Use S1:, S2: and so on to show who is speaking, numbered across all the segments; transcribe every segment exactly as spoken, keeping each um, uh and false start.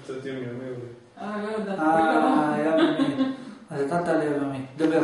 S1: קצת יום יומי.
S2: אה, לא יודעת.
S3: אה, יום יומי. אז אתה תעלה יום יומי. דבר.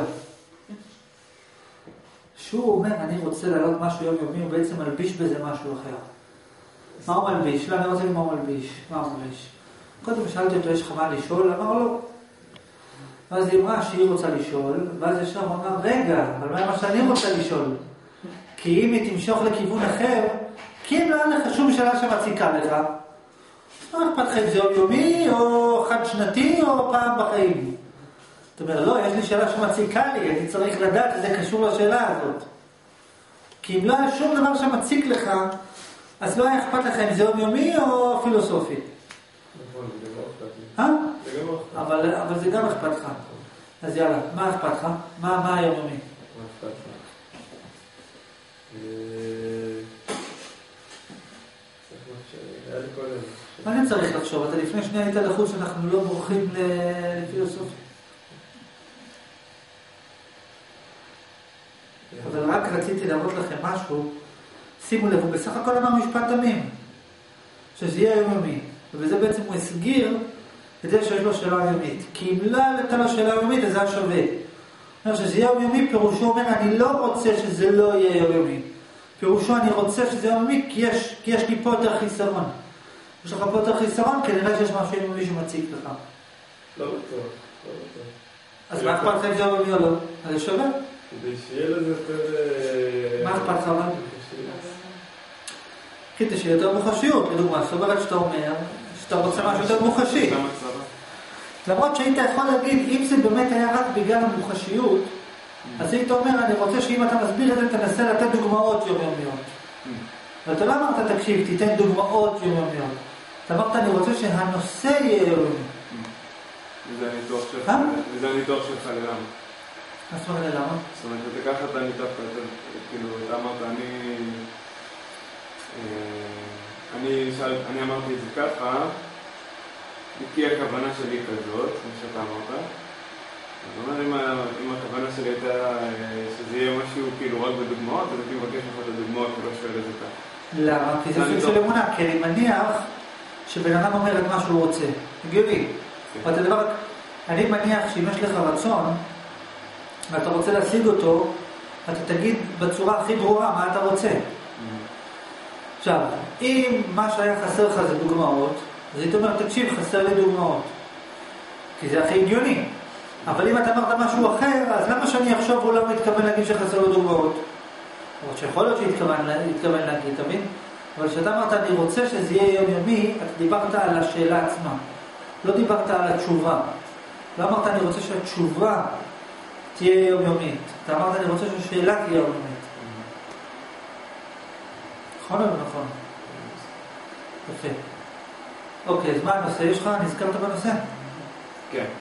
S3: שהוא אומר, אני רוצה לעלות משהו יום יומי, הוא בעצם מלביש בזה משהו אחר. מה הוא מלביש? לא, אני רוצה למה הוא מלביש. מה הוא מלביש? קודם שאלתי אותו, יש לך מה לשאול? אמר לו. ואז היא אמרה שהיא רוצה לשאול, ואז ישר הוא אמר, רגע, אבל מה שאני רוצה לשאול? כי אם היא תמשוך לכיוון אחר, כי אם לא היה לך שום שאלה שמציקה לך, לא אכפת לך אם זה יום יומי, או חד שנתי, או פעם בחיים. זאת אומרת, לא, יש לי שאלה שמציקה לי, אני צריך לדעת, זה קשור לשאלה הזאת. כי אם לא היה שום דבר שמציק לך, אז לא היה אכפת לך אם זה יום יומי או פילוסופי.
S1: נכון, זה גם לא אכפת לי.
S3: אה?
S1: זה גם לא אכפת.
S3: אבל, אבל זה גם אכפת לך. אז יאללה, מה אכפת לך? מה, מה היום יומי?
S1: מה אכפת לך? היה לי קודם.
S3: אני צריך לחשוב, אתה לפני שנייה היית לחוץ שאנחנו לא בורחים לפילוסופיה. אבל רק רציתי להראות לכם משהו, שימו לב, הוא בסך הכל אמר משפט תמים, שזה יהיה יומיומי, ובזה בעצם הוא הסגיר את זה שיש לו שאלה יומית, כי אם לא הייתה לו שאלה יומית, אז זה היה שווה. אומר שזה יהיה יומיומי, פירושו אומר, אני לא רוצה שזה לא יהיה יומיומי. פירושו, אני רוצה שזה יומיומי, כי יש, כי יש לי פה יותר חיסרון. יש לך פה יותר חיסרון, כנראה שיש משהו יומיומי שמציק לך.
S1: לא בטוח, לא בטוח.
S3: אז מה אכפת לך אם זה יומיומי או לא? אז זה שווה?
S1: כדי שיהיה לזה יותר...
S3: מה אכפת לך אבל? כדי שיהיה יותר מוחשיות, לדוגמה, זאת אומרת שאתה אומר, שאתה רוצה משהו יותר מוחשי. למרות שהיית יכול להגיד, אם זה באמת היה רק בגלל המוחשיות, אז היית אומר, אני רוצה שאם אתה מסביר את זה, תנסה לתת דוגמאות יומיומיות. ואתה לא אמרת, תקשיב, תיתן דוגמאות יומיומיות. אתה אמרת, אני רוצה שהנושא יהיה יומיומי.
S1: וזה הניתוח שלך, וזה הניתוח שלך ללמה.
S3: מה זאת אומרת למה?
S1: זאת אומרת, אתה ככה אתה ניתוח, כאילו, אתה אמרת, אני... אני, אני אמרתי את זה ככה, כי הכוונה שלי כזאת, כמו שאתה אמרת. זאת אומרת, אם, אם הכוונה שלי הייתה שזה יהיה משהו כאילו רק בדוגמאות, אז אני מבקש לך את הדוגמאות ולא שואל את זה ככה.
S3: למה? כי זה סוג של אמונה, כי אני מניח שבן אדם אומר את מה שהוא רוצה. הגיוני. ואתה דבר, אני מניח שאם יש לך רצון, ואתה רוצה להשיג אותו, אתה תגיד בצורה הכי ברורה מה אתה רוצה. עכשיו, אם מה שהיה חסר לך זה דוגמאות, אז היית אומר, תקשיב, חסר לי דוגמאות. כי זה הכי הגיוני. אבל אם אתה אמרת משהו אחר, אז למה שאני אחשוב הוא לא מתכוון להגיד שחסר לו דוגמאות? או שיכול להיות שהתכוון להגיד, תמיד. אבל כשאתה אמרת, אני רוצה שזה יהיה יומיומי, אתה דיברת על השאלה עצמה. לא דיברת על התשובה. לא אמרת, אני רוצה שהתשובה תהיה יומיומית. אתה אמרת, אני רוצה שהשאלה תהיה יומיומית. נכון או לא נכון? יפה. אוקיי, אז מה הנושא? יש לך? נזכרת בנושא?
S1: כן.